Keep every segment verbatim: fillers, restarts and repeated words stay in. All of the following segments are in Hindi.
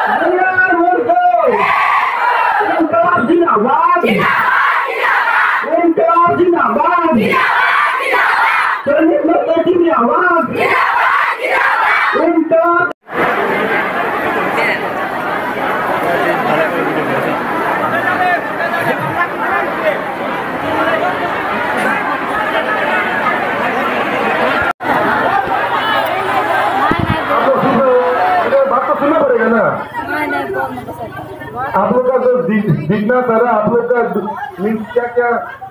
आप लोग का जो दिखना सारा आप लोग का मीन्स क्या क्या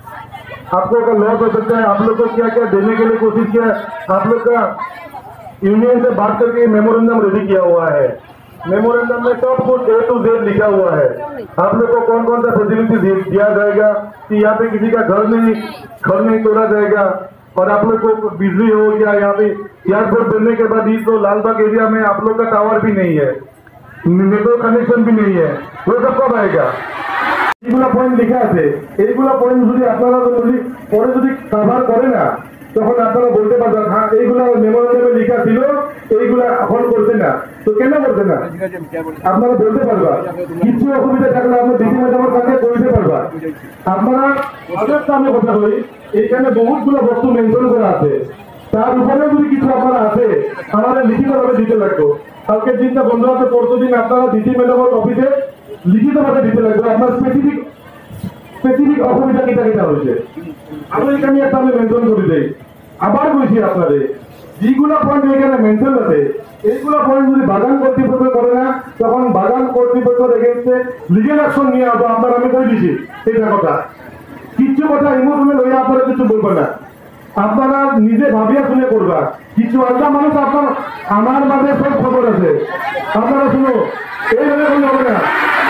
आप लोग का लॉस हो सकता है, आप लोग को क्या क्या देने के लिए कोशिश किया, आप लोग का यूनियन से बात करके मेमोरेंडम रेडी किया हुआ है। मेमोरेंडम में सब कुछ ए टू जेड लिखा हुआ है। आप लोग को कौन कौन सा फैसिलिटी दिया जाएगा कि यहाँ पे किसी का घर नहीं घर नहीं तोड़ा जाएगा, और आप लोग को बिजली हो गया, यहाँ पे एयरपोर्ट बनने के बाद तो लालबाग एरिया में आप लोग का टावर भी नहीं है, नेटवर्क कनेक्शन भी नहीं है, वो सब कब आएगा? এইগুলা পয়েন্ট লিখা আছে, এইগুলা পয়েন্ট যদি আপনারা যদি পরে যদি কভার করে না তখন আপনারা বলতে পারবেন হ্যাঁ এইগুলা মেমোরেন্ডামে লেখা ছিল, এইগুলা এখন করছে না, তো কেন করছে না আপনারা বলতে পারবা। কিছু অসুবিধা থাকলে আপনি ডিসি ম্যাডামের কাছে বলতে পারবা। আপনারা আগের সামনে কথা বলি, এইখানে বহুতগুলো বস্তু মেনশন করা আছে, তার উপরেও যদি কিছু আপনারা আছে আমাদের লিখিতভাবে দিতে লাগতো। কালকে দিনটা বন্ধ আছে, পরশু দিন আপনারা ডিসি ম্যাডামের অফিসে লিখিতভাবে দিতে লাগবে আপনার স্পেসিফিক স্পেসিফিক অসুবিধা কিটা কিটা হয়েছে। আমি এখানে একটা আমি মেনশন করে দিই, আবার বলছি আপনাদের যেগুলো পয়েন্ট এখানে মেনশন আছে এইগুলো পয়েন্ট যদি বাগান কর্তৃপক্ষ করে না তখন বাগান কর্তৃপক্ষের এগেইনস্টে লিগেল অ্যাকশন নিয়ে আসবো। আপনার আমি কই দিছি এইটা কথা, কিছু কথা ইমোশনাল হয়ে আপনারা কিছু বলবেন না, আপনারা নিজে ভাবিয়া শুনে করবা। কিছু আলাদা মানুষ আপনার আমার মাঝে সব খবর আছে, আপনারা শুনো এইভাবে কোনো হবে না।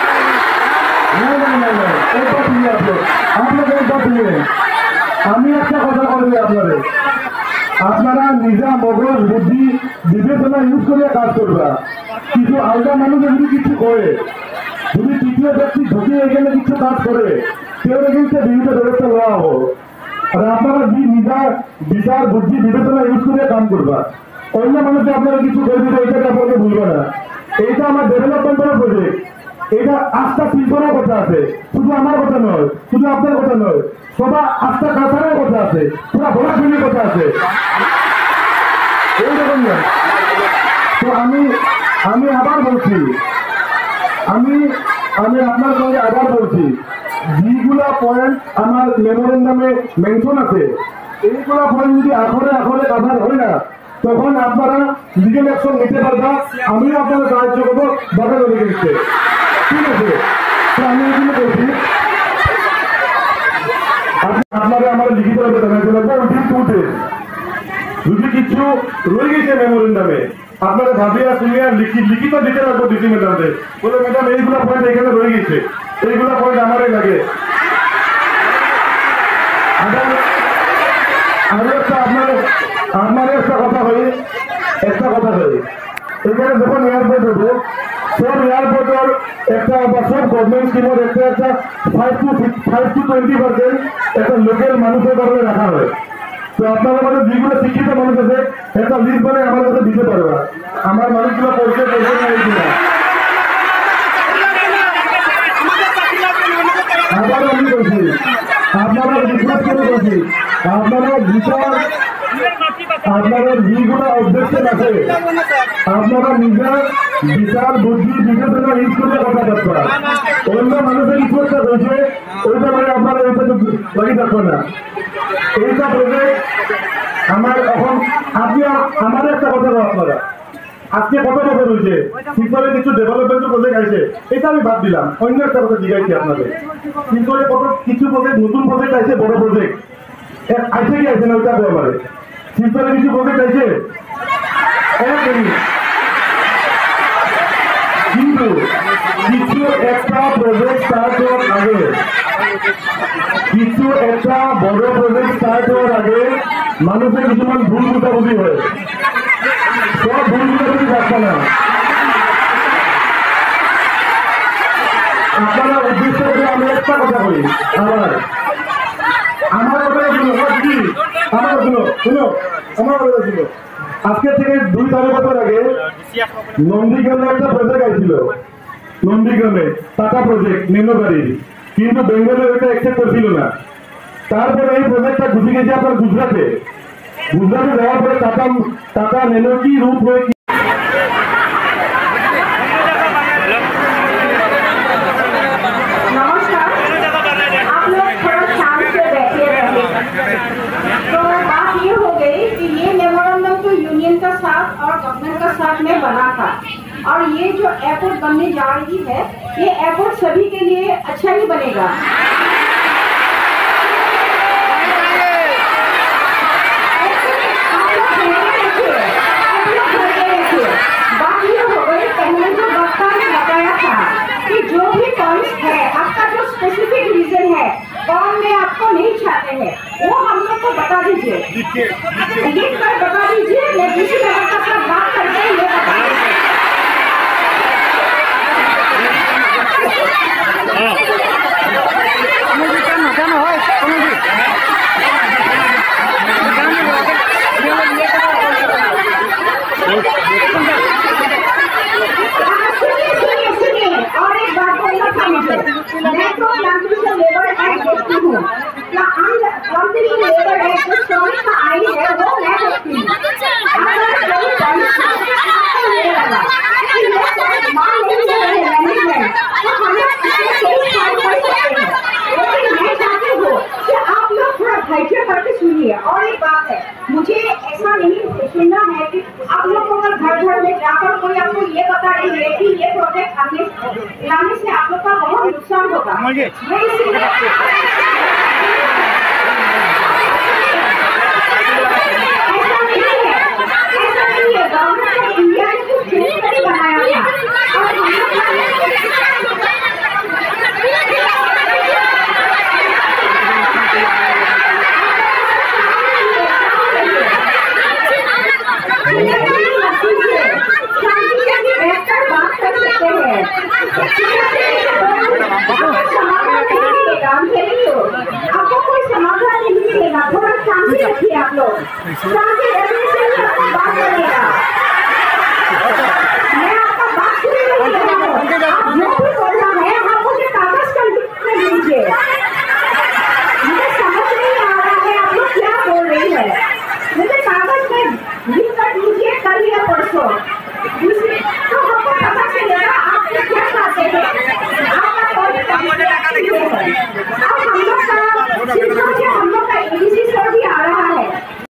আমি একটা কথা বলবো আপনাদের, আপনারা নিজা মগজ বুদ্ধি বিবেচনা ইউজ করে কাজ করবা। কিছু আলাদা মানুষ যদি কিছু করে, যদি তৃতীয় ব্যক্তি ঢুকে এখানে কিছু কাজ করে কেউ কিন্তু বিভিন্ন ব্যবস্থা নেওয়া হবো। আর আপনারা নিজা বিচার বুদ্ধি বিবেচনা ইউজ করে কাম করবা। অন্য মানুষকে আপনারা কিছু করে দিতে এইটাকে আপনাকে ভুলবে না। এইটা আমার ডেভেলপমেন্টের প্রজেক্ট, এটা আস্থা শিল্পের কথা আছে, শুধু আমার কথা নয়, শুধু আপনার কথা নয়, সবার আস্থা কাছাড়ের কথা আছে, পুরা ভোলাশিনীর কথা আছে। এইরকম না তো আমি আমি আবার বলছি, আমি আমি আপনার সঙ্গে আবার বলছি যেগুলা পয়েন্ট আমার মেমোরেন্ডামে মেনশন আছে এইগুলা পয়েন্ট যদি আখরে আখরে কাভার হয় না তখন আপনারা লিগেল অ্যাকশন নিতে পারবা। আমিও আপনারা সাহায্য করবো বাগান অধিকারীকে, ঠিক আছে? তো আমি এগুলো বলছি আপনারা আমার লিখিত ভাবে জানাইতে লাগবে। যদি কিছু রয়ে গেছে মেমোরেন্ডামে আপনারা ভাবিয়া শুনিয়া লিখিত দিতে লাগবো ডিসি ম্যাডামে, বলে ম্যাডাম এইগুলো পয়েন্ট এখানে রয়ে গেছে, এইগুলো পয়েন্ট আমারই লাগে। আরো একটা আপনার আমার একটা কথা হয় একটা কথা হয় এখানে যখন এয়ারপোর্ট হবো সব এয়ারপোর্টের একটা বা সব গভর্নমেন্ট স্কিমের একটা একটা five two five two twenty percent একটা লোকাল মানুষের কারণে রাখা হয়। তো আপনারা মানে যেগুলো শিক্ষিত মানুষ আছে একটা লিস্ট বানিয়ে আমার কাছে দিতে পারবা, আমার মানুষগুলো পরিচয় করবে না এইগুলা। আবার আমি বলছি আপনারা রিকোয়েস্ট করে বলছি আপনারা বিচার আপনারা যেগুলো অবজেকশন আছে আপনারা নিজের বিচার বুদ্ধি বিবেচনা ইউজ করে কথা বলবা। অন্য মানুষের রিকোয়েস্ট হয়েছে ওইটা মানে আপনারা এইটা বাকি থাকবে না। এইটা প্রজেক্ট আমার এখন আপনি আমার একটা কথা আপনারা আজকে কত বছর হয়েছে শিবপুরে কিছু ডেভেলপমেন্ট প্রজেক্ট আছে, এটা আমি বাদ দিলাম, অন্য একটা কথা জিজ্ঞাসি আপনাদের। শিবপুরে কত কিছু প্রজেক্ট নতুন প্রজেক্ট আছে, বড় প্রজেক্ট আছে কি আছে না ওইটা বলবারে। শিবপুরে কিছু প্রজেক্ট আছে কিন্তু কিছু একটা প্রজেক্ট স্টার্ট হওয়ার আগে কিছু একটা বড় প্রজেক্ট স্টার্ট হওয়ার আগে মানুষের কিছুমান ভুল বুঝাবুঝি হয়, সব ভুল বুঝাবুঝি থাকবে না। আপনারা উদ্দেশ্য করে আমি একটা কথা বলি, আমার আমার কথা শুনো কি আমার শুনো শুনো আমার কথা শুনো আজকে থেকে দুই চার বছর আগে নন্দীগ্রামে একটা প্রজেক্ট আসছিল, করেছিল নন্দীগ্রামে টাটা প্রজেক্ট নিম্নগাড়ি, কিন্তু বেঙ্গলে ওইটা অ্যাকসেপ্ট করছিল না। তারপরে এই প্রজেক্টটা ঘুষে গেছে আপনার গুজরাটে। গুজরাটে যাওয়ার পরে টাটা টাটা নেনো কি রূপ হয়ে में बना था। और ये जो एयरपोर्ट बनने जा रही है, ये एयरपोर्ट सभी के लिए अच्छा ही बनेगा। बात ये हो गई, पहले जो वक्ता ने बताया था कि जो भी पॉइंट है, आपका जो स्पेसिफिक रीजन है, कौन में आपको नहीं चाहते हैं, वो हम लोग को बता दीजिए, लिख कर बता दीजिए। मैं किसी तरह का सब बात करके ये बता दीजिए। और एक बात बोलना था मुझे, मैं तो ट्रांसमिशन लेबर एक्ट देखती हूँ, ट्रांसमिशन लेबर एक्ट जो स्टोरी का आई है वो मैं देखती हूँ। अगर कोई ये लगा कि ये मान नहीं ले रहे मैनेजमेंट, तो हमें इसमें कई साल कर सकते हैं। लेकिन मैं चाहती हूँ कि आप लोग थोड़ा धैर्य करके सुनिए। और एक बात है, मुझे ऐसा नहीं सुनना है कि आप लोग को अगर घर घर में जाकर कोई आपको ये बता रही है कि ये प्रोजेक्ट आने लाने से आप लोग का बहुत नुकसान होगा। मैं इसलिए ऐसा नहीं है, ऐसा नहीं है। गवर्नमेंट ऑफ इंडिया ने कुछ नहीं बनाया था और हम लोग आपको कोई समाधान नहीं मिलेगा। थोड़ा शांति रखिए आप लोग, शांति रखने से ही आपका बात बनेगा। मैं आपका बात सुन रही हूँ, आप जो भी बोलना है आप मुझे कागज पर लिख कर दीजिए। मुझे समझ नहीं आ रहा है आप लोग क्या बोल रही है, मुझे कागज में लिख कर दीजिए कल या परसों, तो हमको पता चलेगा आप क्या चाहते हैं। आपका कौन अब हम लोग का हम लोग का एडीसी सर भी आ रहा है।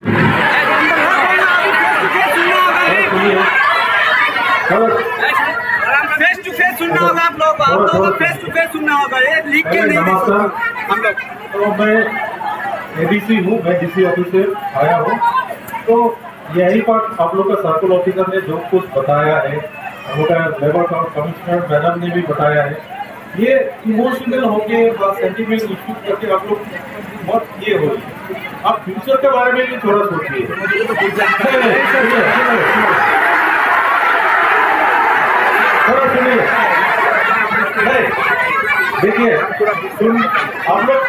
फेस टू फेस सुनना होगा आप लोग, आप लोगों को फेस टू फेस सुनना होगा, ये लिख के नहीं हम लोग। तो मैं एडीसी हूँ, मैं डीसी ऑफिस से आया हूँ। तो यही बात आप लोग का सर्कल ऑफिसर ने जो कुछ बताया है, हम लोग का लेबर कमिश्नर मैडम ने भी बताया है, ये इमोशनल होके सेंटिमेंट इश्यू करके आप लोग बहुत ये हो रही है। आप फ्यूचर के बारे में भी थोड़ा सोचिए। थोड़ा सुनिए, देखिए सुन आप लोग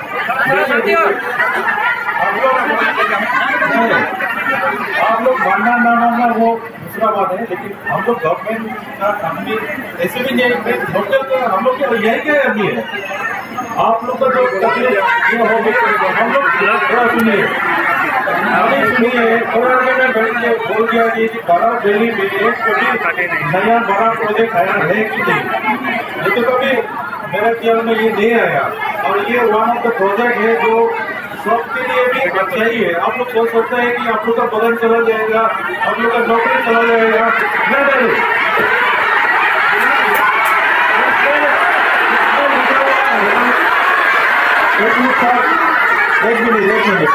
आप लोग मानना ना मानना वो दूसरा बात है, लेकिन हम लोग गवर्नमेंट का कंपनी ऐसे भी नहीं लोकल का हम लोग यही क्या करनी है। आप लोग का जो तकलीफ ये होगी, हम लोग थोड़ा सुनिए सुनिए थोड़ा मैं बैठ के बोल दिया कि बड़ा दिल्ली में एक कभी नया बड़ा प्रोजेक्ट आया है कि नहीं, ये तो कभी मेरे ख्याल में ये नहीं आया। और ये वन ऑफ द प्रोजेक्ट है जो सबके लिए भी अच्छा ही है। आप लोग सोच सकते हैं कि आप लोग का बदन चला जाएगा, आप लोग का नौकरी चला जाएगा, नहीं नहीं एक मिनट एक मिनट एक मिनट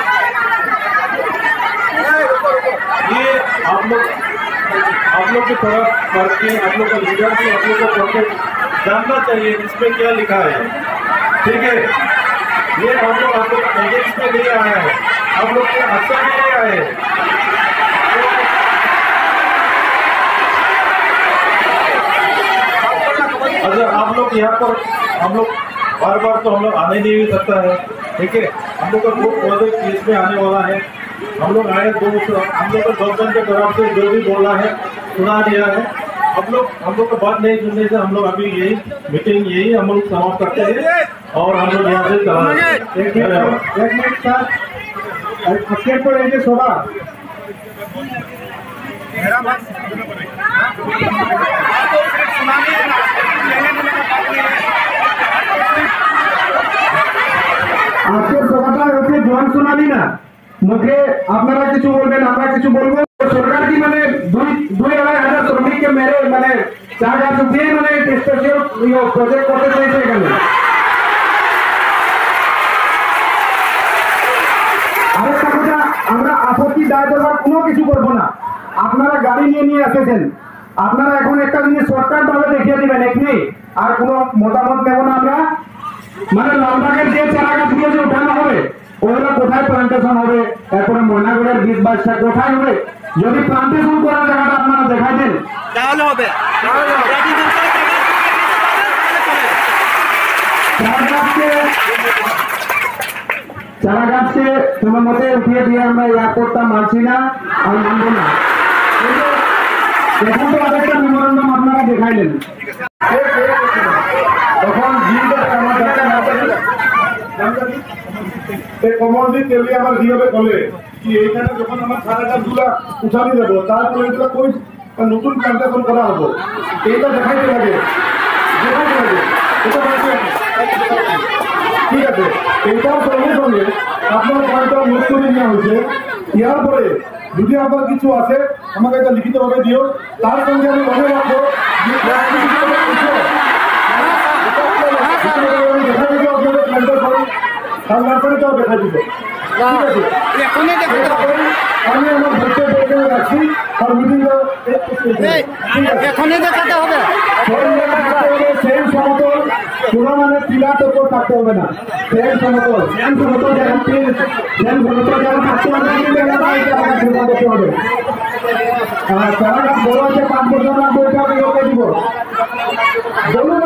ये आप लोग आप लोग की तरफ करके आप लोग का लीडर भी आप लोग को करके जानना चाहिए इसमें क्या लिखा है, ठीक है। ये हम लोग आप लोग प्रोजेक्ट में नहीं आया है, आप लोग के अच्छा भी नहीं आए। अगर आप लोग यहाँ पर हम लोग बार बार तो हम लोग आने नहीं भी सकता है, ठीक है। हम लोग का वो प्रोजेक्ट इसमें आने वाला है, हम लोग आए दो हम लोग का गवर्नमेंट की तरफ से जो भी बोला है सुना दिया है, हम लोग हम लोग को बात नहीं सुनने से हम लोग अभी यही मीटिंग यही हम लोग समाप्त करते हैं और हम लोग यहाँ से चला एक मिनट का स्टेट पर रहेंगे शोभा আজকের সভাটা হচ্ছে জন শুনানি না মুখে আপনারা কিছু বলবেন আমরা কিছু বলবো সরকার কি মানে দুই দুই আড়াই হাজার শ্রমিককে মেরে মানে চার গাছ দিয়ে মানে স্পেশাল প্রজেক্ট করতে চাইছে এখানে আরেকটা কথা আমরা আপত্তি দায় দেওয়ার কোনো কিছু করবো না আপনারা গাড়ি নিয়ে নিয়ে এসেছেন আপনারা এখন একটা জিনিস শর্টকাট ভাবে দেখিয়ে দিবেন এখানে আর কোনো মতামত নেব না আমরা মানে লালবাগের যে চারা গাছগুলো যে উঠানো হবে ওগুলো কোথায় প্লান্টেশন হবে এরপরে ময়নাগড়ের বীজ বাসটা কোথায় হবে যদি প্লান্টেশন করার জায়গাটা আপনারা দেখাই দেন তাহলে হবে চারা গাছকে তোমার মতে উঠিয়ে দিয়ে আমরা এয়ারপোর্টটা মানছি না আর মানবো না এখন তো আরেকটা মেমোরেন্ডাম আপনারা দেখাইলেন তখন কমলজি তেলি আমার জিওবে বলে কি এইখানে যখন আমার সারা গাছগুলা উঠানি দেবো তারপরে এগুলো কই নতুন প্লান্টেশন করা হবো এইটা দেখাইতে লাগে দেখাইতে লাগে এটা ঠিক আছে এইটার সঙ্গে সঙ্গে আপনার পয়েন্টটা নোট করে নেওয়া হয়েছে ইয়ার পরে যদি আপনার কিছু আছে আমাকে এটা লিখিতভাবে দিও তার সঙ্গে আমি মনে রাখবো দেখা দিব আপনাদের প্ল্যান্টেশন তার নার্সারিটাও দেখা দিব আমি আমার ভোটে দেখে রাখছি আর মিটিংটা এখনই দেখাতে হবে সেম সমতল কোনো মানে টিলার উপর থাকতে হবে না সেম সমতল সেম সমতল যেমন সেম সমতল যেমন থাকতে হবে করতে হবে আর তারা বড় আছে পাঁচ বছর লাগবে ওইটা আমি ওকে দিব বলুন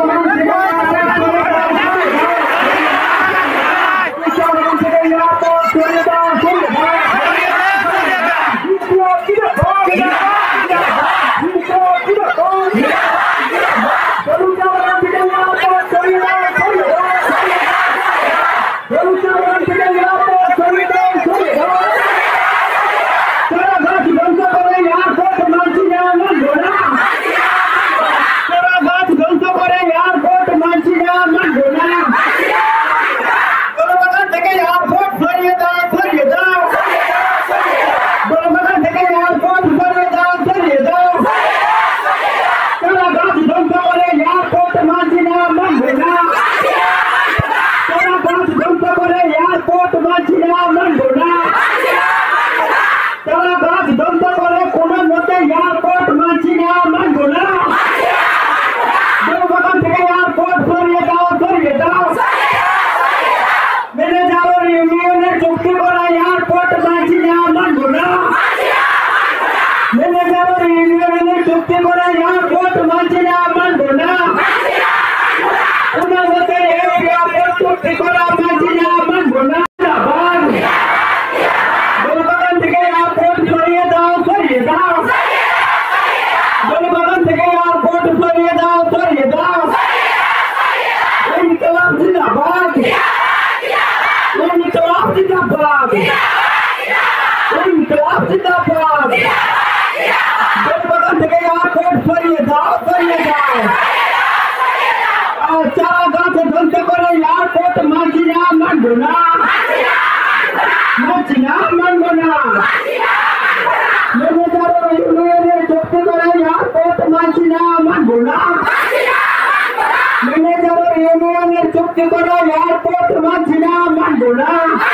চারা গাছ ধ্বংস করে এয়ারপোর্ট মানছি না মানবো না মানছি না মানবো না ম্যানেজারের ইউনিয়নে চুক্তি করে এয়ারপোর্ট মানছি না মানবো না ম্যানেজারের ইউনিয়নের চুক্তি করে এয়ারপোর্ট মানছি না মানবো না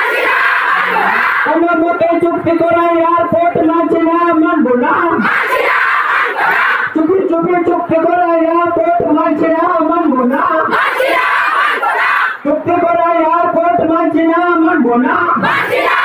কোনো মতে চুক্তি করে এয়ারপোর্ট মানছি না মানবো না চুপি চুপি চুক্তি করে এয়ারপোর্ট মানছি না মানবো না চুক্তি করে এয়ারপোর্ট মানছি না মানবো না